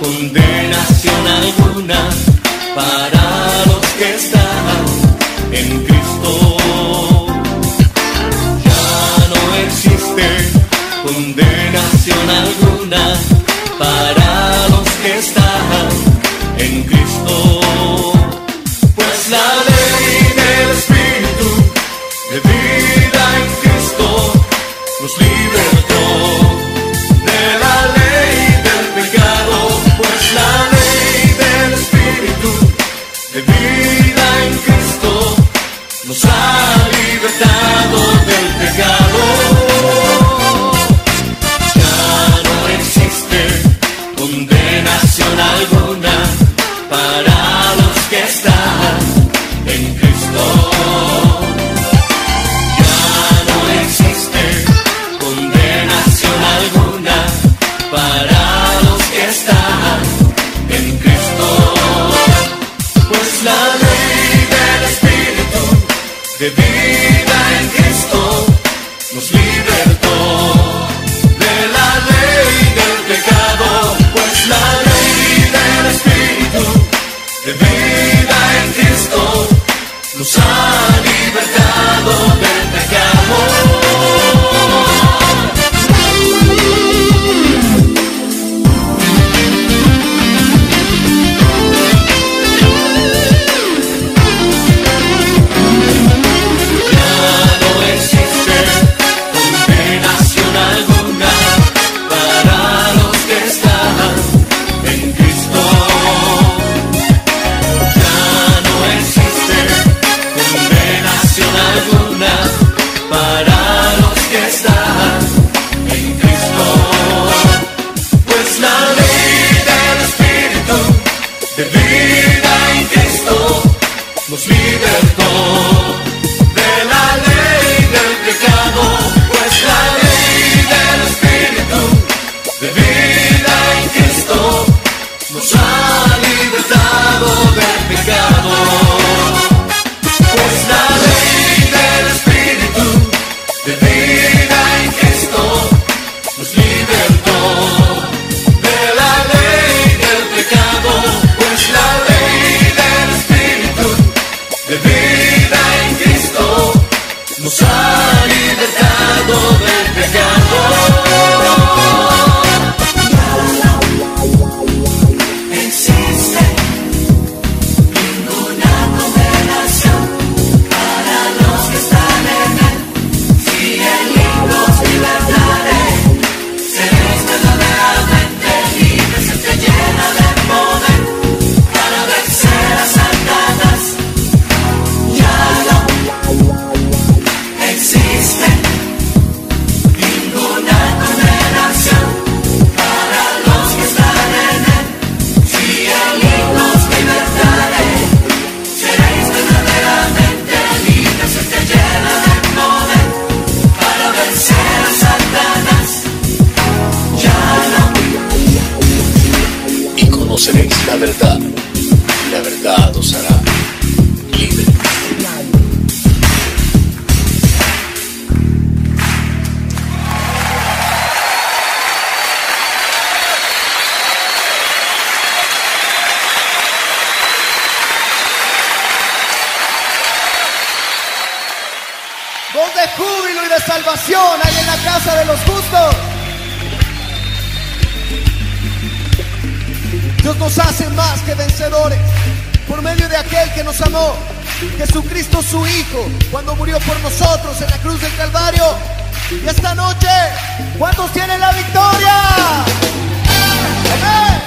condenación alguna para los que están en Cristo. Ya no existe condenación alguna para los que están en Cristo. Pues la ley del Espíritu de vida en Cristo nos libertó de la ley del pecado. Pues la ley del Espíritu de vida en Cristo nos ha libertado del pecado. Ya no existe condenación alguna para los que están en Cristo. Ya no existe condenación alguna para los que están en Cristo. Pues la ley del Espíritu de vida en Cristo nos libertó de la ley del pecado. Pues la ley del Espíritu de vida en Cristo nos ha libertado del pecado. Nos libertó de la ley del pecado. Pues la ley del Espíritu de vida en Cristo nos ha libertado del pecado. Pues la ley del Espíritu de vida en Cristo nos libertó de la ley del pecado. Pues la ley del Espíritu de vida en Cristo nos ha libertado del pecado. Existe ninguna condenación para los que están en él. Si en él los libertaré, seréis verdaderamente libres. Él te llena de poder para vencer a Satanás. Ya no existe ninguna condenación para los que están en él. Si él los libertaré, seréis verdaderamente libres. Él te llena de poder para vencer a Satanás. Ya no. Y conoceréis la verdad, y la verdad os hará libres. Voz de júbilo y de salvación hay en la casa de los justos. Dios nos hace más que vencedores por medio de aquel que nos amó, Jesucristo su Hijo, cuando murió por nosotros en la cruz del Calvario. Y esta noche, ¿cuántos tienen la victoria? ¡Amén!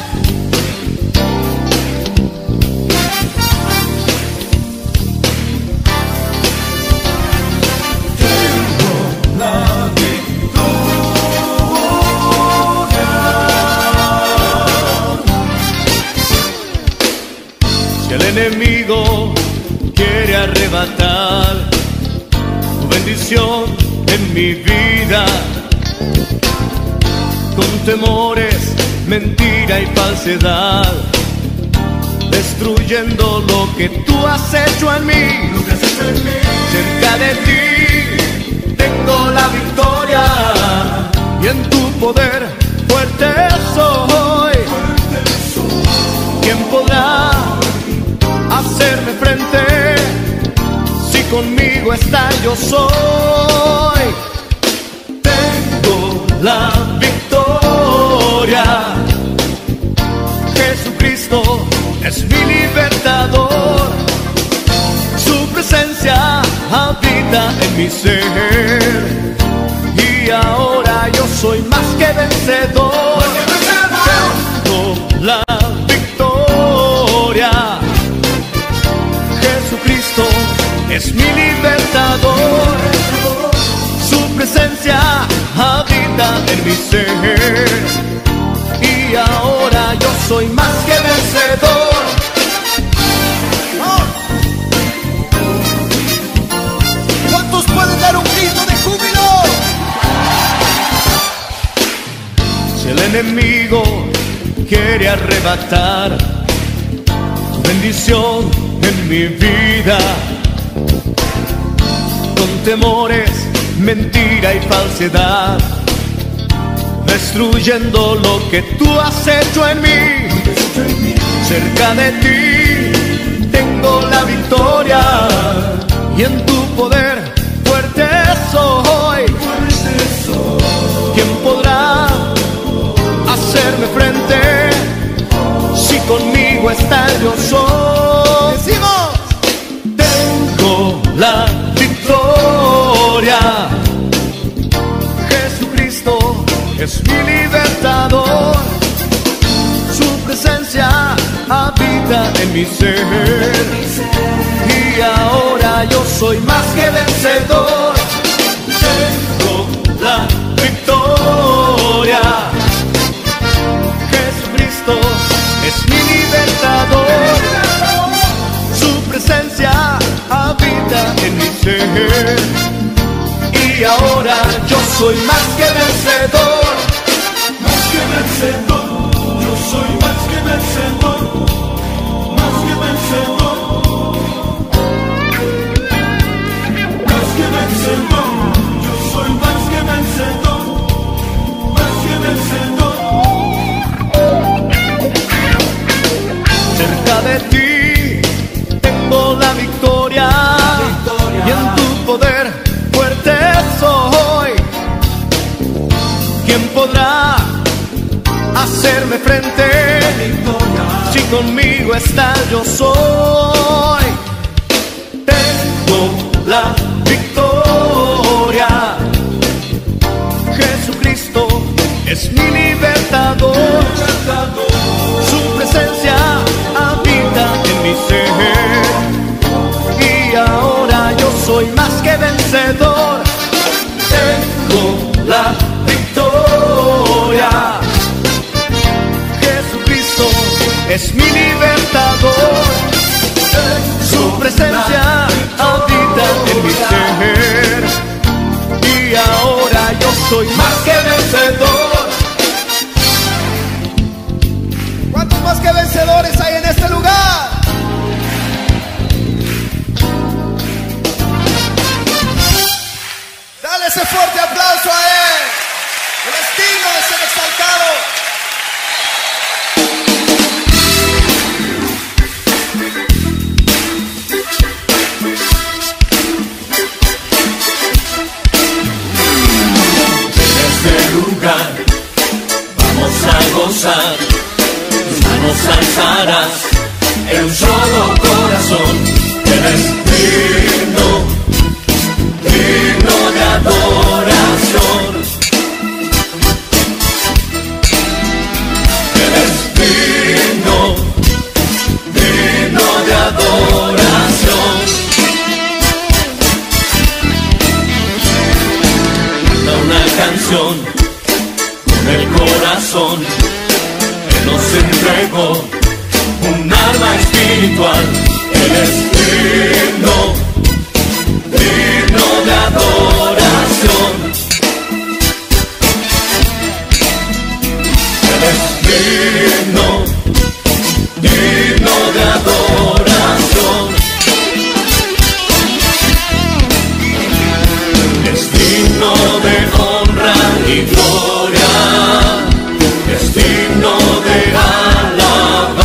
Si el enemigo quiere arrebatar tu bendición en mi vida, con temores, mentira y falsedad, destruyendo lo que tú has hecho en mí, cerca de ti tengo la victoria y en tu poder fuerte soy. yo soy. Tengo la victoria. Jesucristo es mi libertador. Su presencia habita en mi ser. Y ahora yo soy más que vencedor. Tengo la victoria. Jesucristo es mi libertador. Su presencia habita en mi ser. Y ahora yo soy más que vencedor. ¿Cuántos pueden dar un grito de júbilo? Si el enemigo quiere arrebatar tu bendición en mi vida, con temores, mentira y falsedad, destruyendo lo que tú has hecho en mí. Cerca de ti tengo la victoria, y en tu poder fuerte soy. ¿Quién podrá hacerme frente? Si conmigo está yo soy. Decimos, tengo la victoria. Jesucristo es mi libertador. Su presencia habita en mi ser. Y ahora yo soy más que vencedor. Tengo la victoria. Jesucristo es mi libertador. Su presencia habita en mi ser. Y ahora yo soy más que vencedor. Más que vencedor. Yo soy más que vencedor. Más que vencedor. Más que vencedor. Yo soy más que vencedor. Más que vencedor. Cerca de ti tengo la victoria, y en tu poder fuerte soy. ¿Quién podrá hacerme frente? Si conmigo está yo soy. Tengo la victoria. Jesucristo es mi libertador. Su presencia habita en mi ser. Y ahora yo soy más que vencedor. Tengo la victoria. Jesucristo es mi libertador. Su presencia habita en mi ser. Y ahora yo soy más que vencedor. ¿Cuántos más que vencedores hay en este lugar? Dale ese fuerte aplauso a él. Él es digno de ser exaltado. En este lugar vamos a gozar, tus manos alzarás en un solo corazón. Eres digno, digno de adoración. Eres digno, digno de adoración. Canta una canción con el corazón. Él nos entregó un arma espiritual. Él es digno, digno de adoración. Él es digno, digno de adoración. Es digno de honra y gloria. Es digno de alabar.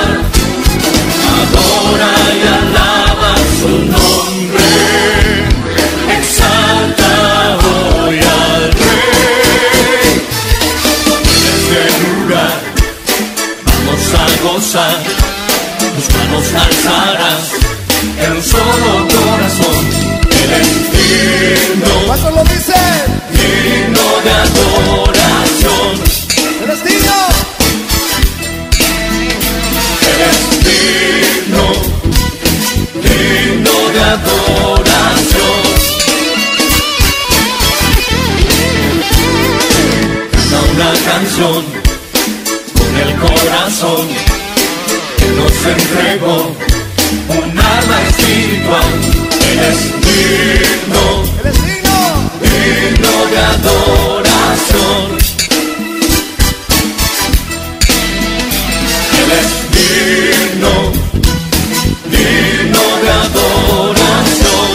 Adora y alaba su nombre. gozar, tus manos alzarás en un solo corazón. Él es digno, ¿Cuántos lo dicen? digno de adoración. Él es digno. Él es digno, digno de adoración. Canta una canción con el corazón que nos entregó un alma espiritual. Él es digno, Él es digno. digno de adoración. Él es digno, digno de adoración.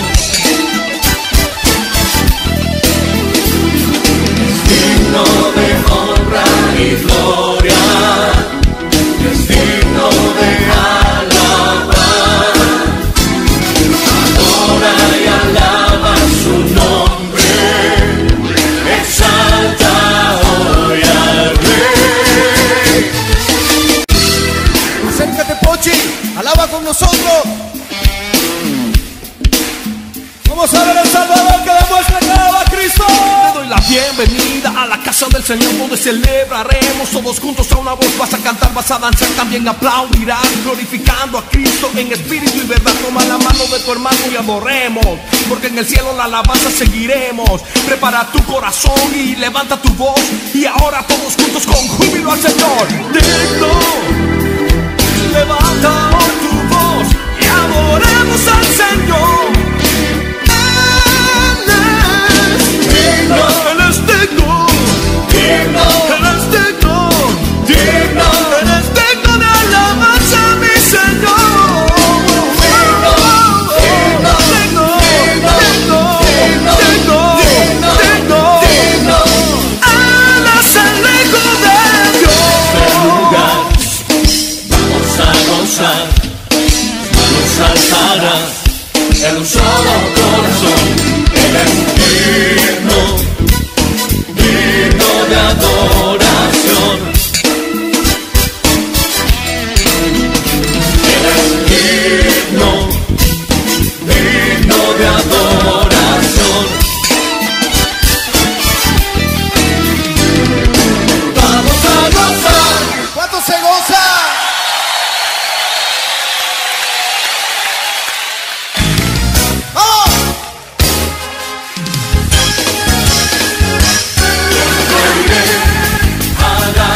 Es digno de honra y gloria. Es digno de alabar. Adora y alaba su nombre. Exalta hoy al Rey. Acércate, Pochi. Alaba con nosotros. Vamos a ver el Salvador que demuestra que alaba a Cristo. Te doy la bienvenida a la casa del Señor, donde celebraremos todos juntos a una voz. Vas a cantar, vas a danzar, también aplaudirás, glorificando a Cristo en espíritu y verdad. Toma la mano de tu hermano y adoremos, porque en el cielo la alabanza seguiremos. Prepara tu corazón y levanta tu voz, y ahora todos juntos con júbilo al Señor. Digno, levanta hoy tu voz y adoremos al Señor. Él es digno, Digno, Él es digno, digno, Él es digno de alabanza, mi Señor. Digno, Él es el Hijo de Dios. vamos a gozar, vamos a alzarás en un solo corazón. Él es digno, digno de adoración. Él es digno, digno de adoración. Vamos a gozar. ¿Cuánto se goza? ¡Vamos! A la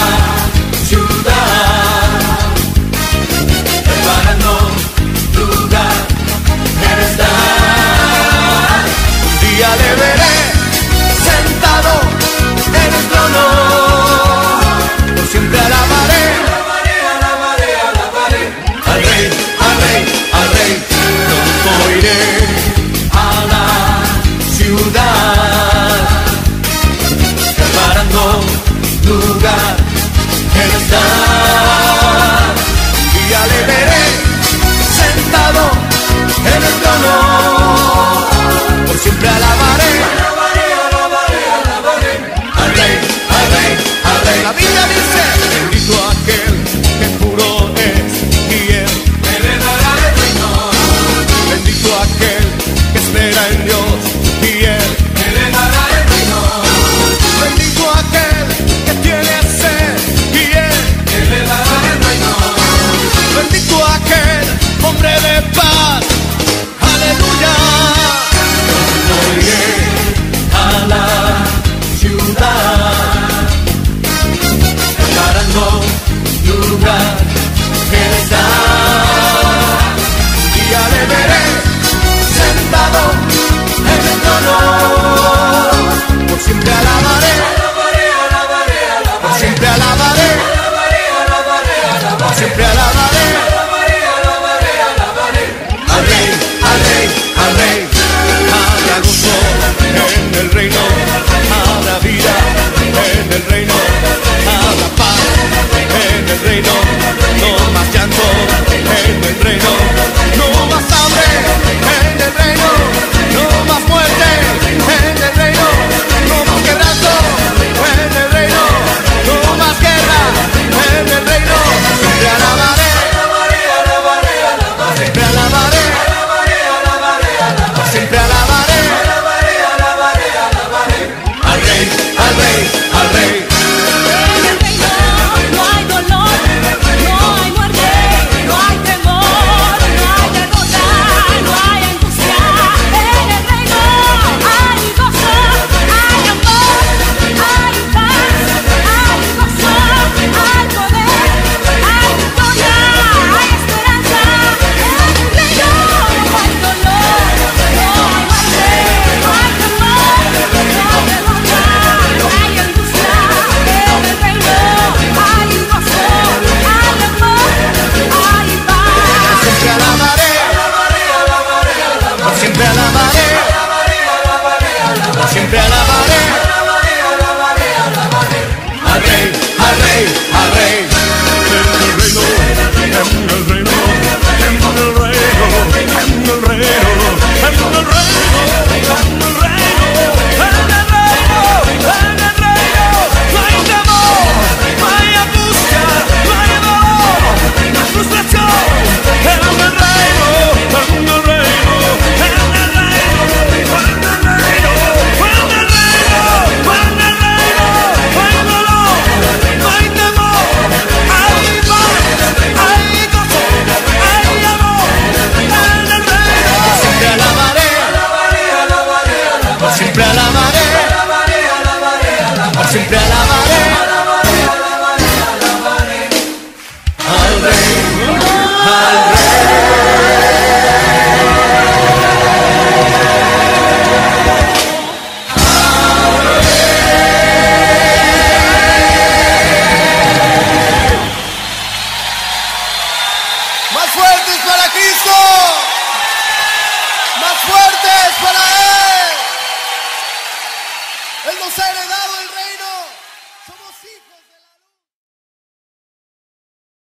ciudad, preparando lugar en estar. Un día le veré sentado en el trono. Por siempre alabaré, alabaré, alabaré, alabaré al Rey, al Rey, al Rey. Pronto iré a la ciudad, preparando lugar en estar. Y ya le veré sentado en el trono. Por siempre alabaré, alabaré, alabaré, alabaré al Rey, al Rey, al Rey. La Biblia dice: Bendito aquel que puro es y él heredará el reino. Bendito aquel que espera en Dios y él heredará el reino. Bendito aquel que tiene sed y él heredará el reino. Bendito aquel hombre de paz. Aleluya. Pronto iré a la ciudad, preparando lugar en estar. Y ya le veré sentado en el trono. Por siempre alabaré, alabaré, alabaré, alabaré. Por siempre alabaré, alabaré, alabaré, alabaré. Por siempre alabaré, alabaré, alabaré, alabaré al Rey, al Rey, al Rey. Habrá gozo en el reino, habrá vida en el reino, habrá paz en el reino, no más llanto